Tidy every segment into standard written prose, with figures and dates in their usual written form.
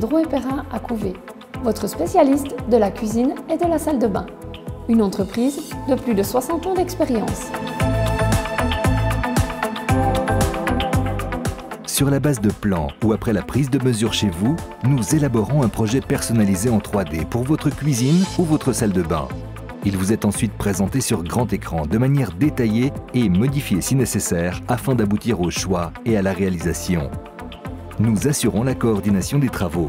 Drouet Perrin à Couvé, votre spécialiste de la cuisine et de la salle de bain. Une entreprise de plus de 60 ans d'expérience. Sur la base de plans ou après la prise de mesure chez vous, nous élaborons un projet personnalisé en 3D pour votre cuisine ou votre salle de bain. Il vous est ensuite présenté sur grand écran de manière détaillée et modifié si nécessaire afin d'aboutir au choix et à la réalisation. Nous assurons la coordination des travaux.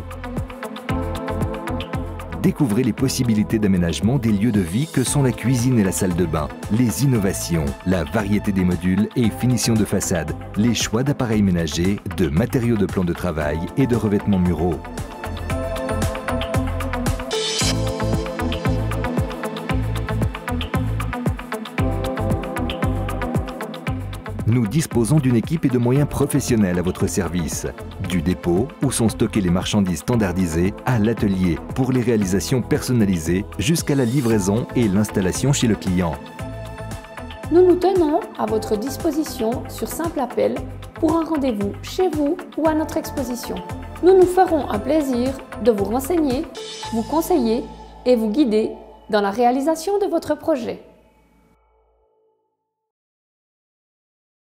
Découvrez les possibilités d'aménagement des lieux de vie que sont la cuisine et la salle de bain, les innovations, la variété des modules et finitions de façade, les choix d'appareils ménagers, de matériaux de plan de travail et de revêtements muraux. Nous disposons d'une équipe et de moyens professionnels à votre service. Du dépôt, où sont stockées les marchandises standardisées, à l'atelier pour les réalisations personnalisées, jusqu'à la livraison et l'installation chez le client. Nous nous tenons à votre disposition sur simple appel pour un rendez-vous chez vous ou à notre exposition. Nous nous ferons un plaisir de vous renseigner, vous conseiller et vous guider dans la réalisation de votre projet.